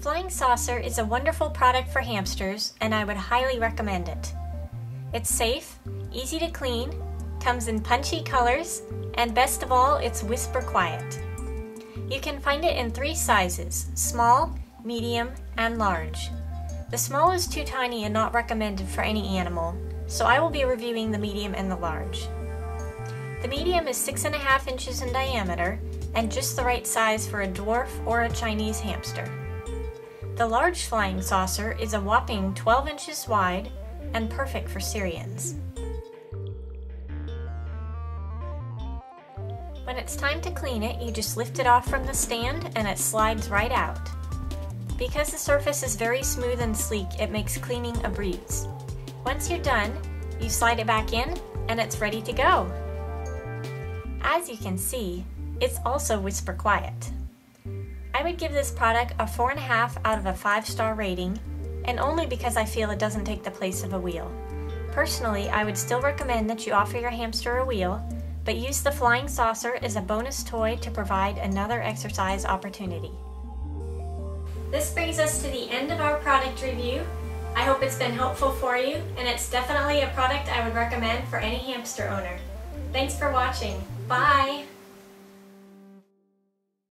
Flying Saucer is a wonderful product for hamsters, and I would highly recommend it. It's safe, easy to clean, comes in punchy colors, and best of all, it's whisper quiet. You can find it in 3 sizes: small, medium, and large. The small is too tiny and not recommended for any animal, so I will be reviewing the medium and the large. The medium is 6.5 inches in diameter and just the right size for a dwarf or a Chinese hamster. The large Flying Saucer is a whopping 12 inches wide and perfect for Syrians. When it's time to clean it, you just lift it off from the stand and it slides right out. Because the surface is very smooth and sleek, it makes cleaning a breeze. Once you're done, you slide it back in and it's ready to go. As you can see, it's also whisper quiet. I would give this product a 4.5 out of a 5-star rating, and only because I feel it doesn't take the place of a wheel. Personally, I would still recommend that you offer your hamster a wheel, but use the Flying Saucer as a bonus toy to provide another exercise opportunity. This brings us to the end of our product review. I hope it's been helpful for you, and it's definitely a product I would recommend for any hamster owner. Thanks for watching. Bye!